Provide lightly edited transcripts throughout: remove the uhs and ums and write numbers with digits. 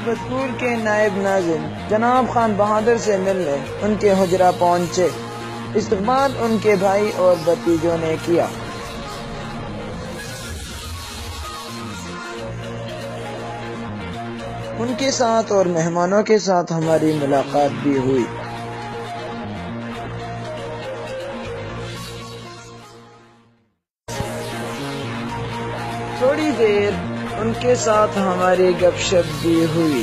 बदकूर के नायब नाज़िम जनाब खान बहादुर से मिलने उनके हुजरा पहुंचे। इस्तकबाल उनके भाई और भतीजों ने किया। उनके साथ और मेहमानों के साथ हमारी मुलाकात भी हुई। थोड़ी देर उनके साथ हमारी गपशप भी हुई।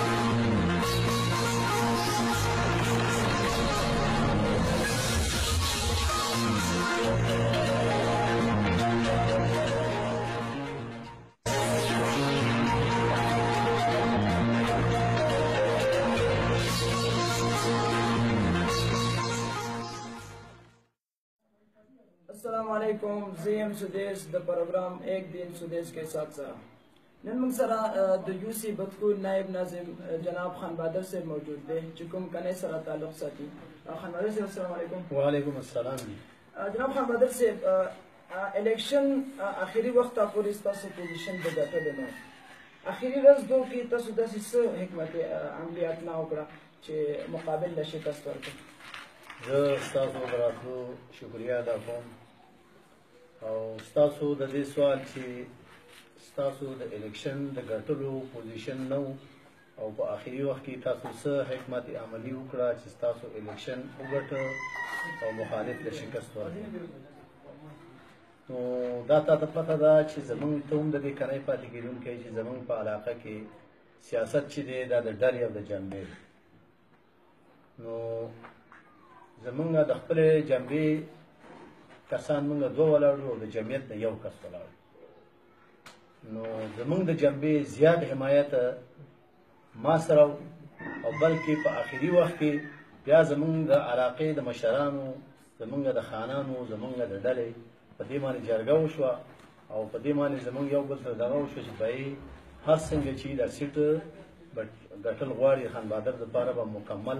अस्सलाम वालेकुम ज़ेम सुदेश द प्रोग्राम एक दिन सुदेश के साथ साथ नन सरा द यूसी बदकूर नायब नाज़िम जनाब खान बहादुर से मौजूद है चुकुम कने सरा ताल्लुक साथी खान बहादुर से अस्सलाम वालेकुम। वालेकुम अस्सलाम। जनाब खान बहादुर से इलेक्शन आखिरी वक्त पूरी से पोजीशन पे जाता देना आखिरी रस दो की तसुदा से हिकमत अमलियात ना ओकड़ा चे मुकाबिल द शिकस्त वर्क ستاسو براتلو شکریہ ادا کوم او ستاسو د دې سوال چې ستاسو د الیکشن د ګټلو پوزیشن نو او په آخري وخت کې تاسو څه حکمت عملی وکړه چې ستاسو الیکشن وګټه او مخالف له شکست ورکړي. نو دا ته پته ده چې زمونږ ته هم د دې کنای پاتې کېدونکی چې زمونږ په علاقه کې سیاست چې دی دا د ډلې او د جنبې نو زمونږ د خپل جنبې کسان مونږ دوه ولاړو او د جمعیت نه یو کس ولاړ. نو زمونږ د جنبې زیات حمایت ما سره او بلکې په آخري وخت کې بیا زمونږ د علاقې د مشرانو زمونږ د خانانو زمونږ د ډلې په دې باندې جرګه وشوه او په دې باندې زمونږ یو بل سره دغه وشوه چې بای هر څنګه چې دا سیټ ګټل غواړي خان بهادر دپاره به مکمل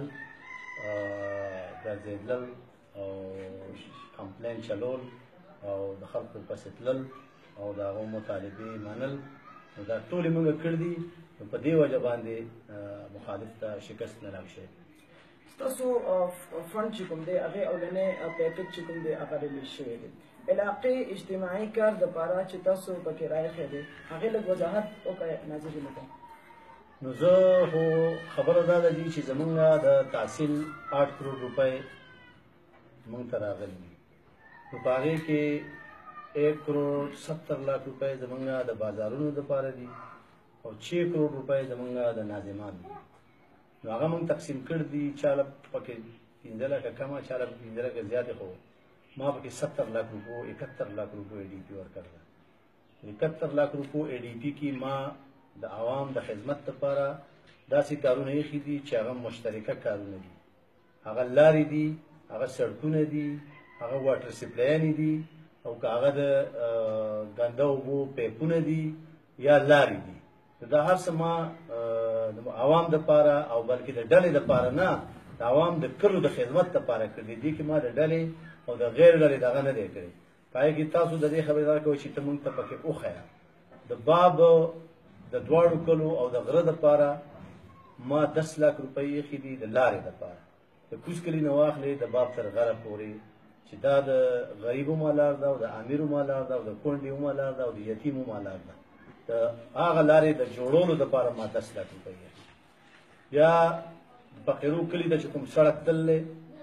ګرځېدل او کمپلین چلول او د خلکو پسې تلل او د هغو مطالبې منل نو دا ټولې موږ کړي دي. نو په دې وجه باندې مخالف ته شکست نه راغلی. ستاسو فنډ چې کوم دی هغې اولنی پیکج چې کوم دی هغه ریلیز شوی دی علاقې اجتماعي کار دپاره چې تاسو پکې راایښی دی هغې لږ وضاحت وکړئ ناظرینو ته. نو زه خو خبره دا ده چې زمونږ د تحصیل 8 کروڑ روپۍ مونږ ته راغلي دي. نو په هغې کې 1 کروڑ 70 لاکھ روپۍ زمونږ د بازارونو دپاره دي او 6 کروڑ روپۍ زمونږ د ناظمان دي. نو هغه مونږ تقسیم کړي دي چاله پکې 15 لکه کمه چاله 15 لکه زیاتې خو ما پکې 70 لاکھ روپو 71 لاکھ روپو ای ډي پي ورکړله. 71 لاکھ روپو ای ډي پي کې ما د عوام د خدمت لپاره داسې کارونه ایښي دي چې هغه مشترکه کارونه دي. هغه لارې دي هغه سړکونه دي هغه واټر سپلایانې دي او که هغه د ګنده اوبو پیپونه دي یا لارې دي. دا هر څه ما د عوام دپاره او بلکې د ډلې دپاره نه د عوام د کلو د خدمت دپاره کړي دي چې ما د ډلې او د غیر ډلې دغه نه دی کړی. په هغې کې تاسو د دې خبردار کوئ چې ته مونږ ته پکې وښیه د باب د دواړو کلو او د غره دپاره ما 10 لاکھ روپۍ ایښي دي د لارې دپاره د کوز کلي نه واخلې د باب تر غره پورې چې دا د غریبو مالار ده او د امیرو مالار ده او د کونډې مالار ده او د یتیمو مالار ده. د هغه لارې د جوړولو دپاره ما 10 لاکھ روپۍ ایښي. بیا د فقیرو کلي ته چې کوم سړک تللی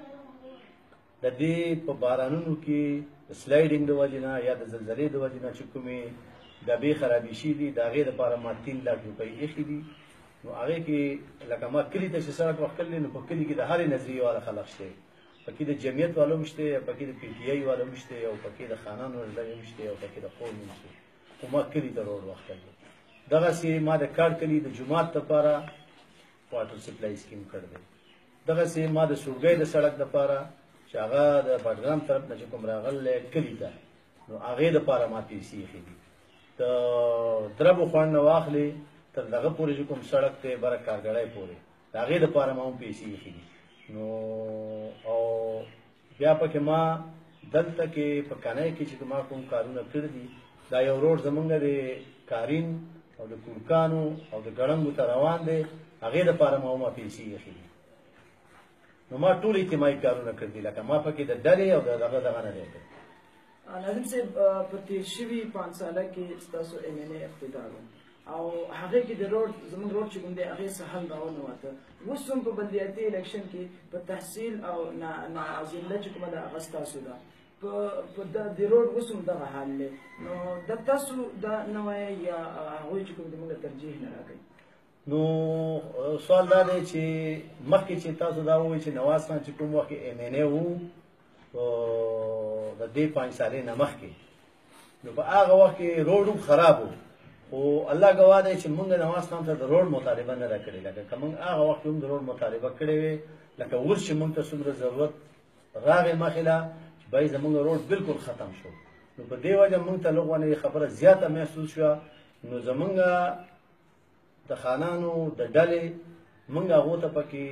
د دې په بارانونو کې د سلایډینګ د وجې نه یا د زلزلې د وجې نه چې کومې ډبې خرابې شي دي د هغې دپاره ما 3 لاکھ روپۍ ایښي دي. نو هغې کې لکه ما کلي ته چې سړک وښکلی نو په کلي کې د هرې نظریې والا خلق شته پکې د جمعیت والا هم شته پکې د پي ټي آی والا هم شته او پکې د خانانو ډلې هم شته او پکې د قوم هم شته خو ما کلي ته روډ وښکلی. دغسې ما د کاړ کلي د جومات دپاره واټر سپلای سکیم کړی دی. دغسې ما د سورګۍ د سړک دپاره چې هغه د بټګرام طرف نه چې کوم راغلی کلي ته نو هغې دپاره ما پیسې ایښي دي. د دربو خوند نه واخلې تر دغه پورې چې کوم سړک دی بره کارګړی پورې د هغې دپاره ما هم پیسې ایښي دي. نو او بیا پکې ما دلته کې په کنۍ کې چې ما کوم کارونه کړي دي دا یو روډ زمونږ د کارین او د کورکانو او د ګړنګو ته روان دی هغې دپاره ما ومه پیسې ایښي دي نو ما ټول اجتماعي کارونه کړي لکه ما پکې د ډلې او د دغه نه دی کړی ناظم صاحب په تېر شوي 5 ساله کې ستاسو MNA اقتدار و او هغې کې د روډ زموږ روډ چې کوم دی هغې څه حل راونه وته اوس هم په بلدیاتي الیکشن کې په تحصیل او نازله چې کومه ده هغه ستاسو ده په د روډ اوس هم دغه حال دی نو د تاسو دا نه وایي یا هغوی چې کوم د موږ ترجیح نه راکوي نو سوال دا دی چې مخکې چې تاسو دا ووایي چې نواز خان چې کوم وخت کې MNA وو د دې 5 سالې نه مخکې نو په هغه وخت کې روډ هم خراب و خو الله ګواه دی چې موږ نواز خان ته د روډ مطالبه نه ده کړې لکه که موږ هغه وخت هم د روډ مطالبه کړې وې لکه اوس چې موږ ته څومره ضرورت راغی مخې له چې باید زموږ روډ بالکل ختم شو نو په دې وجه موږ ته لږ ونه خبره زیاته محسوس شوه نو زموږ د خانانو د ډلې موږ هغو ته پکې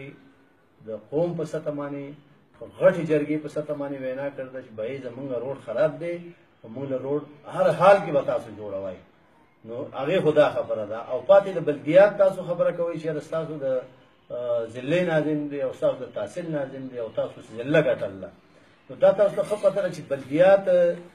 د قوم په سطح باندې غټې جرګې په سطح باندې وینا کړده چې بهی زموږ روډ خراب دی او موږ له روډ هر حال کې به تاسو جوړوئ نو هغې خو دا خبره ده او پاتې د بلدیات تاسو خبره کوئ چې ستاسو د ضلعې ناظم دی او ستاسو د تحصیل ناظم دی او تاسو ضلع ګټله نو دا تاسو ته ښه پته ده چې بلدیات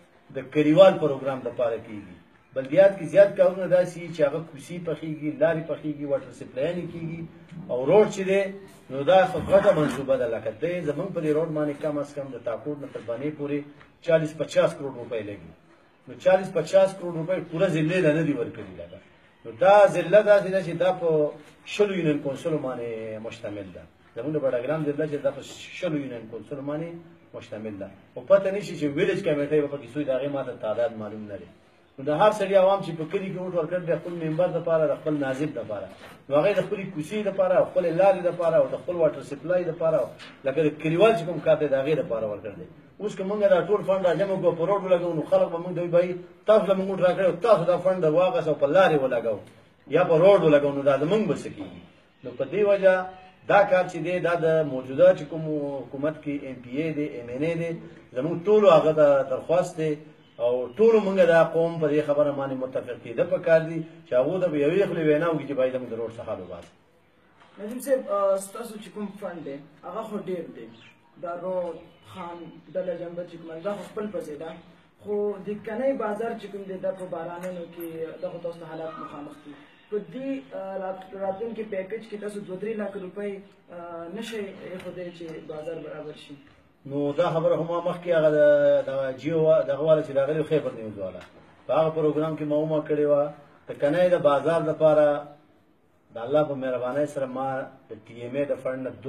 د کلیوال پروګرام دپاره کېږي بلدیات کې زیات کارونه داسې چې هغه کوڅې پخېږي لارې پخېږي واټر سپلاینې کېږي او روډ چې دی نو دا غټه منصوبه ده لکه دی زموږ په دې روډ باندې کم از کم د ټاکوټ نه تر بانې پورې 40-50 کروڑ روپۍ لګي نو 40-50 کروڑ روپۍ پوره ضلعې له نه دي ورکړي لکه نو دا ضلع داسې ده چې دا په 20 یونین کونسلو باندې مشتمل ده زموږ د بډګرام ضلع چې دا په 20 یونین کونسلو باندې مشتمل ده او پته نشي چې ویلج کمیټۍ به پکې څوی د هغې ماته تعداد معلوم نه دی نو د هر سړي عوام چې په کلي کې ووټ ورکړ د خپل ممبر دپاره د خپل ناظم دپاره نو هغې د خپلې کوڅې دپاره او خپلې لارې دپاره او د خپل واټر سپلای دپاره لکه د کلیوال چې کوم کار دی د هغې دپاره ورکړ دی اوس که موږ دا ټول فنډ راجمع کړو په روډ ولګوو نو خلک به موږ ته وایي بهی تاسو له موږ وټ راکړی او تاسو دا فنډ واخیست او په لارې ولګوو یا په روډ ولګوو نو دا زموږ به څه کېږي نو په دې وجه دا کار چې دی دا د موجوده چې کوم حکومت کې MPA دی MNA دی زموږ ټولو هغه ته درخواست دی او ټولو موږ دا قوم په دې خبره باندې متفق کېده پکار دي چې هغو ته به یوې خولې وینا وکړي چې باید موږ د روډ څخه حل وباسو نظیم صاحب ستاسو چې کوم فنډ دی هغه خو ډېر دی دا روډ خان ډله جنبه چې کومه دا خو خپل پسې ده خو د کنۍ بازار چې کوم دی دا په بارانونو کې دا خو تاسو حالات مخامخ دي په دې راتلونکي پیکج کې تاسو 2-3 लाख روپۍ نشئ ایښودی چې بازار برابر شي نو دا خبره خو ما مخکې هغه د جیو دغه والا چې راغلی خیبر نیوز والا په هغه پروګرام کې ما ومه کړې وه د کنۍ د بازار دپاره د الله په مهربانۍ سره ما د TMA د فنډ نه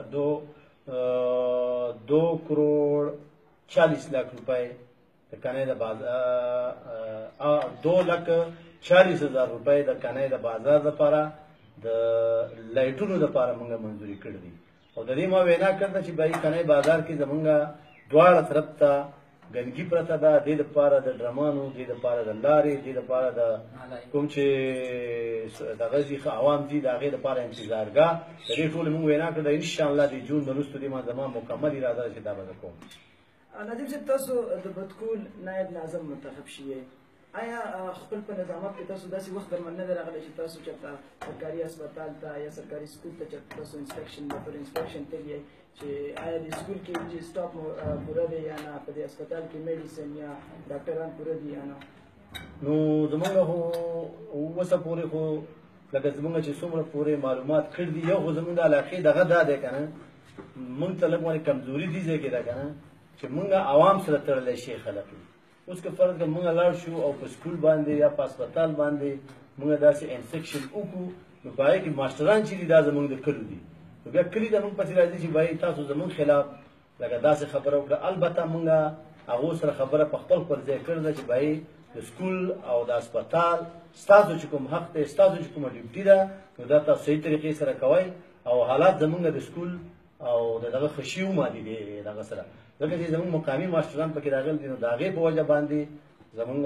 2 کروڑ 40 लाख روپۍ د کنۍ د بازار 2,40,000 روپۍ د کنۍ د بازار دپاره د لایټونو دپاره موږ منظوري کړي دي او د دې ما وینا کړده چې بهی کنۍ بازار کې زمونږ دواړه طرف ته ګندګي پرته ده دې دپاره د ډرمانو دې دپاره د لارې دې دپاره د کوم چې دغه ځي عوام دي د هغې دپاره انتظارګاه د دې ټولې موږ وینا کړده انشاءالله د جون نه وروسته دې ما زما مکمل اراده ده چې دا به زه کوم نظیم صاحب تاسو د بدکول نایب ناظم منتخب شوئ آیا خپل په نظامت کې تاسو داسې وخت درمل نه دی راغلی چې تاسو چېرته سرکاري هسپتال ته یا سرکاري سکول ته چېرته تاسو انسپیکشن لپاره انسپیکشن تللی چې آیا د سکول کې چې سټاف پوره دی یا نه په دې هسپتال کې میډیسن یا ډاکټران پوره دي یا نه نو زمونږ خو اوسه پورې خو لکه زمونږ چې څومره پورې معلومات کړي دي یو خو زمونږ د علاقې دغه دا دی که نه مونږ ته لږ باندې کمزوري دي ځای کې ده که نه چې مونږ عوام سره تړلی شي خلک اوس که فرض کړه موږ لاړ شو او په سکول باندې یا په هسپتال باندې موږ داسې انسپیکشن وکړو نو په هغې کې ماسټران چې دي دا زموږ د کلو دي نو بیا کلي ته موږ پسې راځي چې بهی تاسو زموږ خلاف لکه داسې خبره وکړه البته موږ هغو سره خبره په خپل ځای کړې ده چې بهی د سکول او د هسپتال ستاسو چې کوم حق دی ستاسو چې کومه ډیوټي ده نو دا تاسو صحیح طریقې سره کوئ او حالات زموږ د سکول او د دغه خشي ومادي دی دغه سره ځکه چې زموږ مقامي ماسټران پکې راغلي دي نو د هغې په وجه باندې زموږ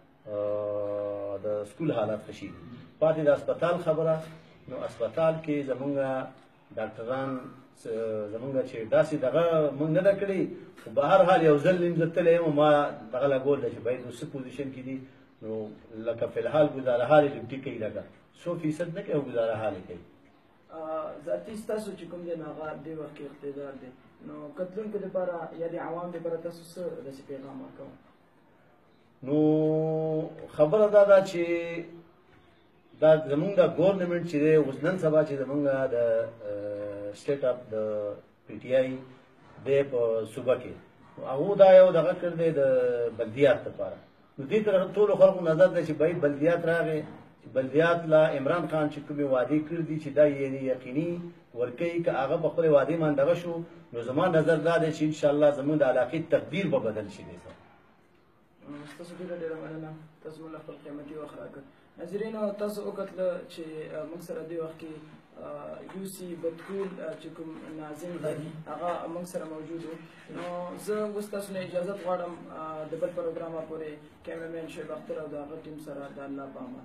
د سکول حالات ښه شي پاتې د هسپتال خبره نو هسپتال کې زموږ ډاکټران زموږ چې داسې دغه موږ نه ده کړې خو به هر حال یو ځل نیم زه تللی یم ما دغه لګول ده چې باید اوس څه پوزیشن کې دي نو لکه فی الحال گزاره حال ډیوټي کوي لکه 100% نه کوي گزاره حال کوي ذاتي ستاسو چې کوم دی هغه دې وخت کې اقتدار دی نو کتلونکو لپاره یا د عوام لپاره تاسو څه داسې پیغام ورکوئ؟ نو خبره دا ده چې دا زمونږ د ګورنمنټ چې دی اوس نن سبا چې زمونږ د سټیټ اپ د پی ټي آی دی په صوبه کې هغه دا یو دغه کړ دی د بلدیات لپاره نو دې طرف ټولو خلکو نظر دی چې باید بلدیات راغی بلدیات لا عمران خان چې کومې وعدې کړې دي چې دا یقیني ورکوي که هغه په خپلې وعدې باندې دغه شو نو زما نظر دا دی چې انشاءالله زموږ د علاقې تقدیر به بدل شي دی ستاسو ډېره مننه تاسو موږ خپل قیمتي وخت راکړ ناظرینو تاسو وکتله چې موږ سره دې وخت کې یو سی بدکول چې کوم ناظم دی هغه موږ سره موجود و نو زه اوس تاسو نه اجازت غواړم د بل پروګرام پورې کیمرمین شعیب اختر او د هغه ټیم سره د الله په امان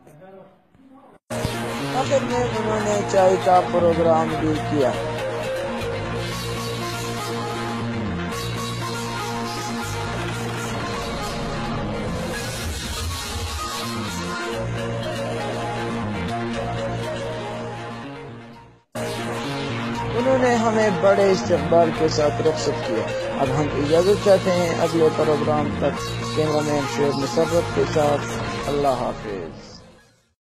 आखिर में उन्होंने चाय का प्रोग्राम भी किया। उन्होंने हमें बड़े इस्तकबाल के साथ रुखसत किया। अब हम इजाज़त चाहते हैं अगले प्रोग्राम तक। कैमरामैन शेख मुसर्रफ के साथ अल्लाह हाफिज।